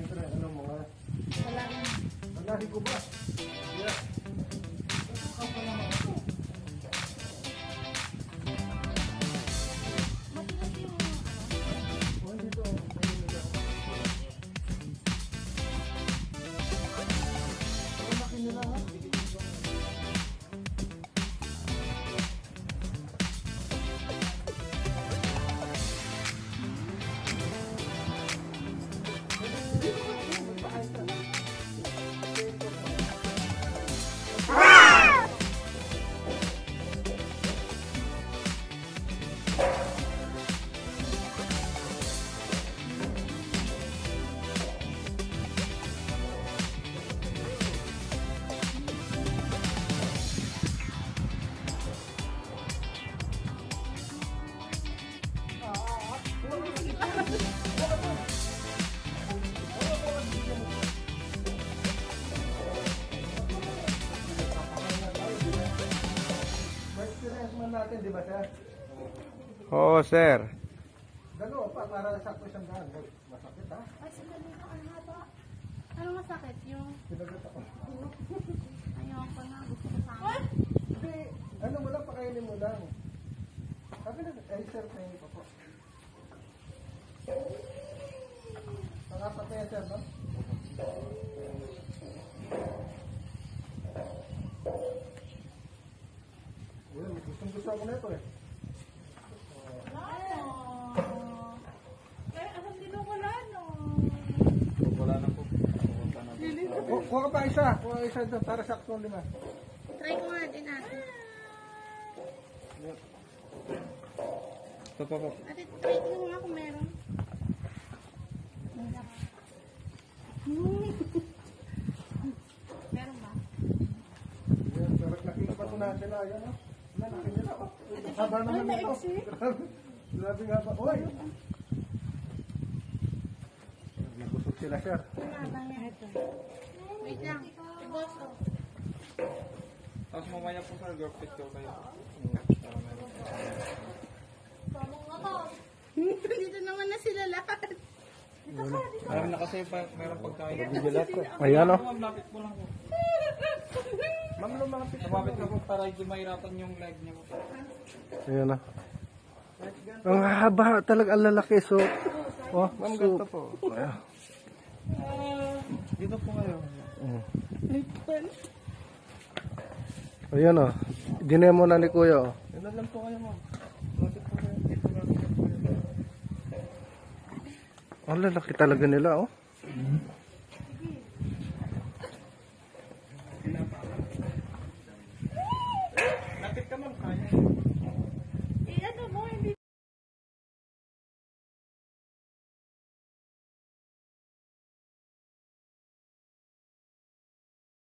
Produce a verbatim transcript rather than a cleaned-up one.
ito rin, ano mga... Wala rin. Wala rin ko ba? Yeah. Ito pa naman ako. Matigas yung... Oh, dito. Ang laki nila ha. Natin, di ba, sir? Oo, sir. Dalawa pa, para sakto siyang daan. Masakit, ha? Ay, sandali ko, ang haba. Ano masakit? Yung... Sinagot ako. Ayoko na, gusto ko sana. Hindi, ano mo lang, pakainin mo lang. Sabi na, ay, sir, kainin pa po. Pangapat na yan, sir, no? Gustong gusto ako na ito eh. Kaya asang dito wala no. Wala na po. Oh, kuha ka pa isa. Kuha ka isa doon para sakto lima. Try ko nga din ate. Ito pa po. Ate, try ko nga kung meron. Meron ba? Yan, pero nakikita ko na sila. Yan, no? Lalaki nila. Oh. Haba naman ito. Grabe nga ba? Uy! Nagusok sila, sir. Wait lang. Iboso. Tapos mamaya po sir, girl picture kayo. Dito naman na sila lahat. Dito ka, dito. Alam na kasi pa, meron pagkain. Ayan, o. Ma'am, lapit po lang po. Ma'am, lumapit. Lumapit na po para hindi mahirapan yung leg niya po. Ayan na. Ang haba talaga, ang lalaki. So, oh, Ma'am, so, ganito po. ayan. Dito po kayo. Mm. Ayan o. Dinemo na ni Kuya o. Yan lang po kayo, ma'am. Lapit po kayo. Dito lang po kayo. Ang lalaki talaga nila o.